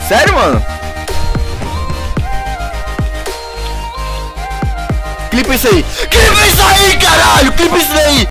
Sério, mano? Clipa isso aí! Clipa isso aí, caralho! Clipa isso daí!